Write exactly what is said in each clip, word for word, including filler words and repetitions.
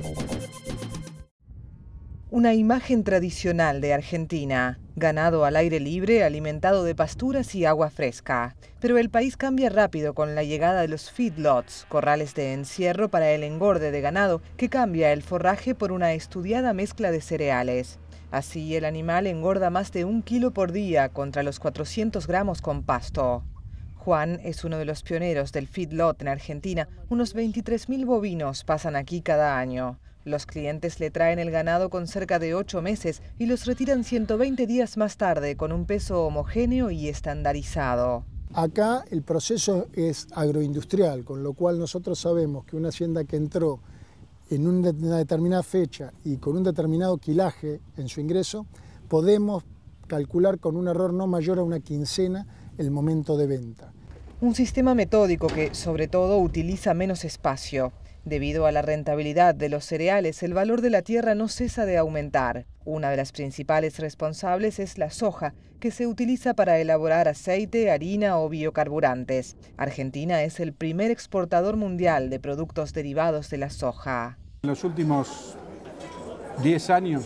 Una imagen tradicional de Argentina. Ganado al aire libre, alimentado de pasturas y agua fresca. Pero el país cambia rápido con la llegada de los feedlots, corrales de encierro para el engorde de ganado, que cambia el forraje por una estudiada mezcla de cereales. Así, el animal engorda más de un kilo por día contra los cuatrocientos gramos con pasto. Juan es uno de los pioneros del feedlot en Argentina. Unos veintitrés mil bovinos pasan aquí cada año. Los clientes le traen el ganado con cerca de ocho meses y los retiran ciento veinte días más tarde con un peso homogéneo y estandarizado. Acá el proceso es agroindustrial, con lo cual nosotros sabemos que una hacienda que entró en una determinada fecha y con un determinado quilaje en su ingreso, podemos calcular con un error no mayor a una quincena el momento de venta. Un sistema metódico que, sobre todo, utiliza menos espacio. Debido a la rentabilidad de los cereales, el valor de la tierra no cesa de aumentar. Una de las principales responsables es la soja, que se utiliza para elaborar aceite, harina o biocarburantes. Argentina es el primer exportador mundial de productos derivados de la soja. En los últimos diez años,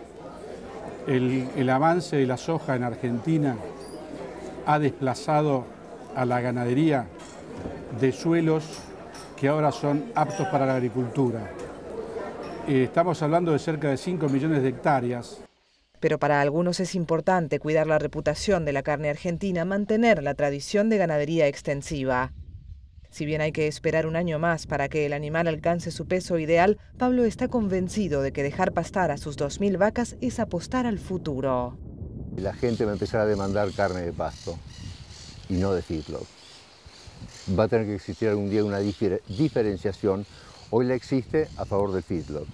el, el avance de la soja en Argentina ha desplazado a la ganadería de suelos que ahora son aptos para la agricultura. Eh, estamos hablando de cerca de cinco millones de hectáreas. Pero para algunos es importante cuidar la reputación de la carne argentina, mantener la tradición de ganadería extensiva. Si bien hay que esperar un año más para que el animal alcance su peso ideal, Pablo está convencido de que dejar pastar a sus dos mil vacas es apostar al futuro. La gente va a empezar a demandar carne de pasto y no de feedlot. Va a tener que existir algún día una difer diferenciación. Hoy la existe a favor del feedlot,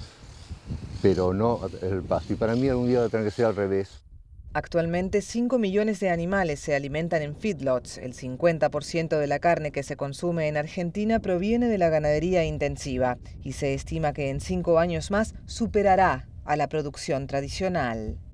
pero no el pasto. Y para mí algún día va a tener que ser al revés. Actualmente cinco millones de animales se alimentan en feedlots. El cincuenta por ciento de la carne que se consume en Argentina proviene de la ganadería intensiva y se estima que en cinco años más superará a la producción tradicional.